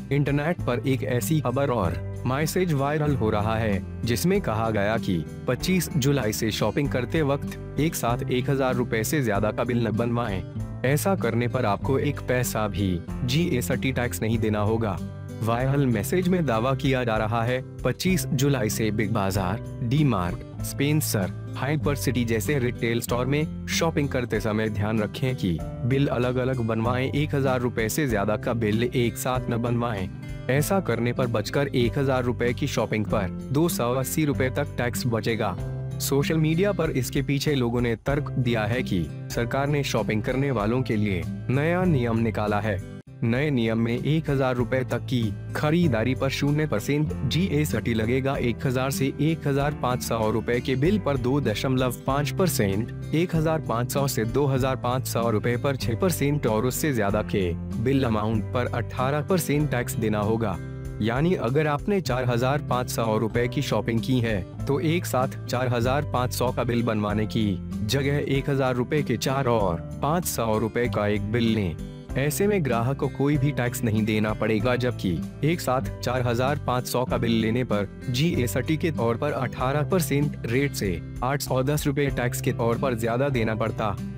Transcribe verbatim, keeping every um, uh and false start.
Internet पर एक ऐसी खबर और मैसेज वायरल हो रहा है जिसमें कहा गया कि पच्चीस जुलाई से शॉपिंग करते वक्त एक साथ एक हजार रुपए से ज्यादा का बिल न बनवाएं। ऐसा करने पर आपको एक पैसा भी जीएसटी टैक्स नहीं देना होगा। वायरल मैसेज में दावा किया जा रहा है पच्चीस जुलाई से Big Bazaar, D Mart, Spencer, hyper city जैसे रिटेल स्टोर में शॉपिंग करते समय ध्यान रखें कि बिल अलग अलग बनवाएं। एक हजार रुपए से ज्यादा का बिल एक साथ न बनवाएं। ऐसा करने पर बचकर एक हजार रुपए की शॉपिंग पर दो सौ अस्सी रुपए तक टैक्स बचेगा। सोशल मीडिया पर इसके पीछे लोगों ने तर्क दिया है कि सरकार ने शॉपिंग करने वालों के लिए नया नियम निकाला है। नए नियम में एक हजार रुपए तक की खरीदारी पर शून्य परसेंट जीएसटी लगेगा। एक हजार से एक हजार पाँच सौ रुपए के बिल पर दो दशमलव पाँच परसेंट, एक हजार पाँच सौ से दो हजार पाँच सौ रुपए पर छह परसेंट और उससे ज्यादा के बिल अमाउंट पर अठारह परसेंट टैक्स देना होगा। यानी अगर आपने चार हजार पाँच सौ रुपए की शॉपिंग की है तो एक साथ चार हजार पाँच सौ का बिल बनवाने की जगह एक हजार रुपए के चार और पाँच सौ रुपए का एक बिल लें। ऐसे में ग्राहक को कोई भी टैक्स नहीं देना पड़ेगा, जबकि एक साथ चार हजार पाँच सौ का बिल लेने पर जीएसटी के तौर पर अठारह परसेंट रेट से आठ सौ दस रुपए टैक्स के तौर पर ज्यादा देना पड़ता।